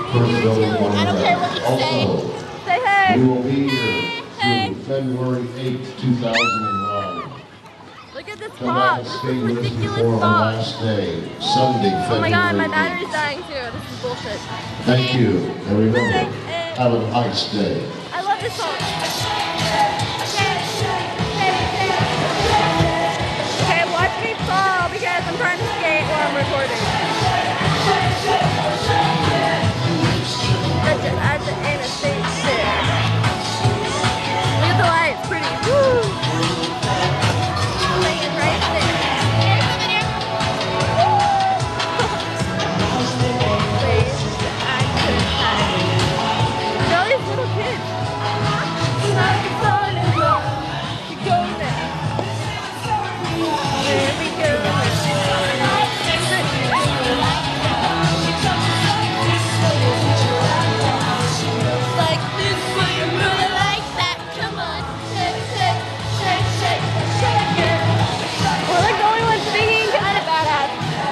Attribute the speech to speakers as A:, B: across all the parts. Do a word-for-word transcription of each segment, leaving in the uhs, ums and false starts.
A: current building one
B: I don't care what you
A: also,
B: say. Say hey.
A: We will be here hey. through February eighth, two thousand nine.
B: Look at this pop. This is ridiculous pop.
A: Last day, Sunday, February
B: oh my god, my battery's dying too. This is bullshit.
A: Thank you. And remember, have a nice day.
B: I love this song. Okay, watch me fall because I'm trying to skate while I'm recording. I have to aim a stage there. Look at the light, it's pretty. Woo! Like it's right there. Please, I could hide. Look at all these little kids. Not the sun is up. We go now. There we go. Like this, but you really like that. Come on, shake, shake, shake, shake, shake it. We're like the only ones singing, kind of badass.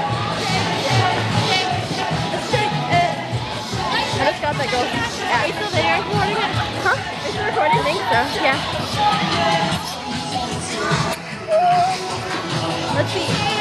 B: Shake it. I just got that girl. Yeah, are you still there? Recording it? Huh? Are you still recording? I think so. Yeah. Let's see.